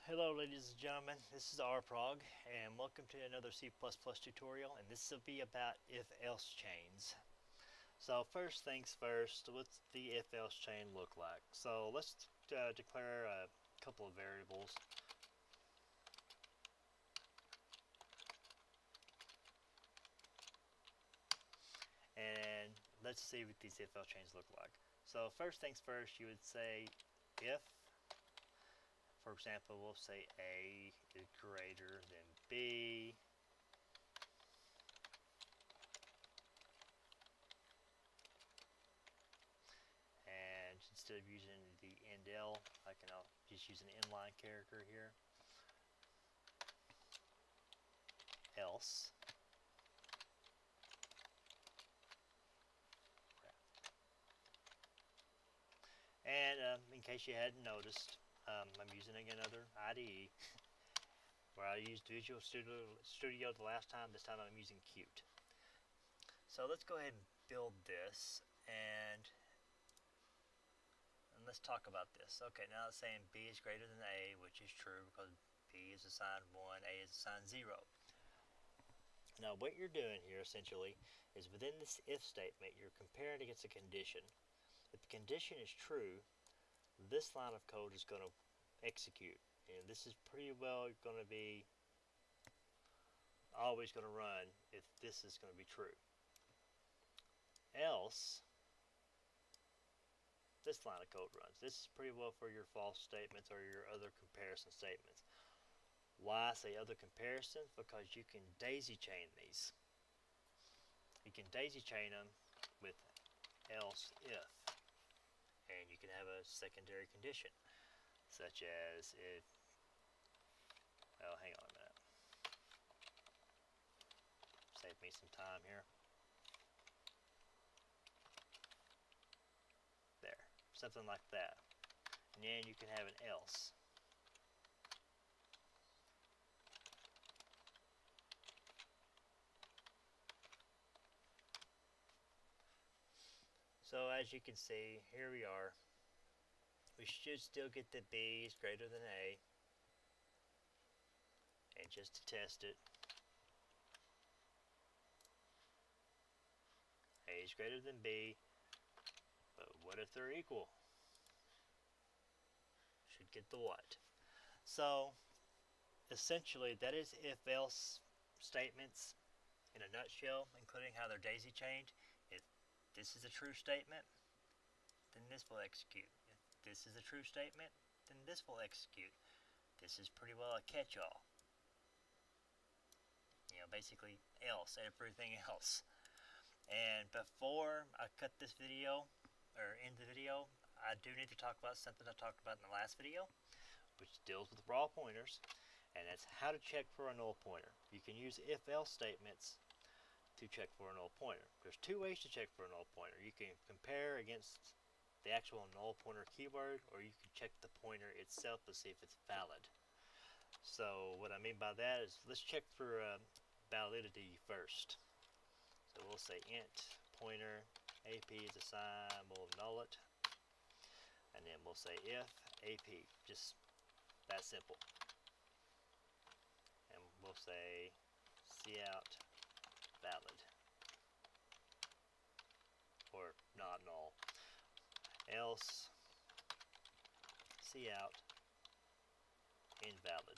Hello ladies and gentlemen, this is rprog and welcome to another C++ tutorial, and this will be about if-else chains. So first things first, what's the if-else chain look like? So let's declare a couple of variables. And let's see what these if-else chains look like. So first things first, you would say if, for example, we'll say A is greater than B, and instead of using the endl, I'll just use an inline character here. Else. And in case you hadn't noticed, I'm using another IDE where I used Visual Studio the last time. This time I'm using Qt. So let's go ahead and build this, and let's talk about this. Okay, now it's saying B is greater than A, which is true because B is assigned 1, A is assigned 0. Now what you're doing here essentially is within this if statement you're comparing against a condition. If the condition is true, this line of code is going to execute, and this is pretty well going to be always going to run if this is going to be true. Else, this line of code runs. This is pretty well for your false statements or your other comparison statements. Why I say other comparisons? Because you can daisy chain these. You can daisy chain them with else if, and you can have a secondary condition, such as if, oh, hang on a minute, save me some time here. There, something like that. And then you can have an else. So as you can see, here we are. We should still get the B is greater than A. And just to test it, A is greater than B, but what if they're equal? Should get the what? So essentially that is if-else statements in a nutshell, including how they're daisy chained. If this is a true statement, then this will execute. If this is a true statement, then this will execute. This is pretty well a catch-all. Basically else, everything else. And before I cut this video, or end the video, I do need to talk about something I talked about in the last video, which deals with raw pointers, and that's how to check for a null pointer. You can use if-else statements to check for a null pointer. There's two ways to check for a null pointer. You can compare against the actual null pointer keyword, or you can check the pointer itself to see if it's valid. So what I mean by that is, let's check for validity first. So we'll say int pointer ap is assigned, we'll null it, and then we'll say if ap, just that simple. And we'll say cout valid, or not null, else cout invalid.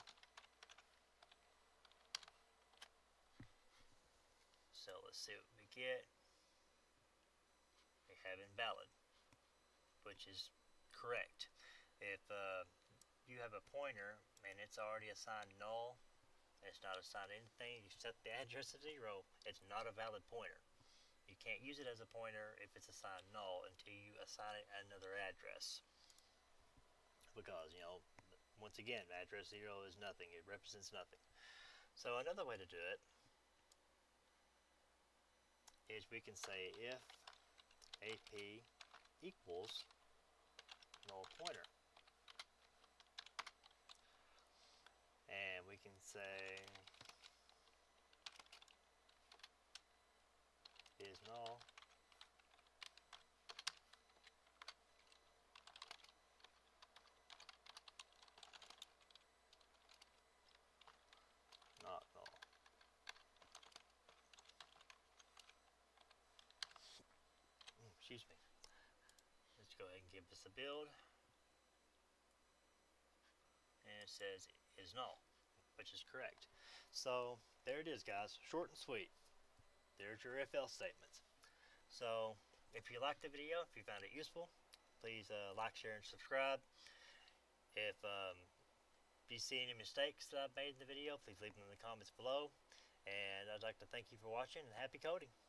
So let's see what we get. We have invalid, which is correct. If you have a pointer and it's already assigned null, it's not assigned anything, you set the address to 0, it's not a valid pointer. You can't use it as a pointer if it's assigned null until you assign it another address. Because, once again, address 0 is nothing, it represents nothing. So another way to do it is we can say if ap equals null pointer, and we can say is null excuse me. Let's go ahead and give this a build. And it says is null, which is correct. So there it is, guys. Short and sweet. There's your if else statements. So if you liked the video, if you found it useful, please like, share, and subscribe. If you see any mistakes that I've made in the video, please leave them in the comments below. And I'd like to thank you for watching, and happy coding.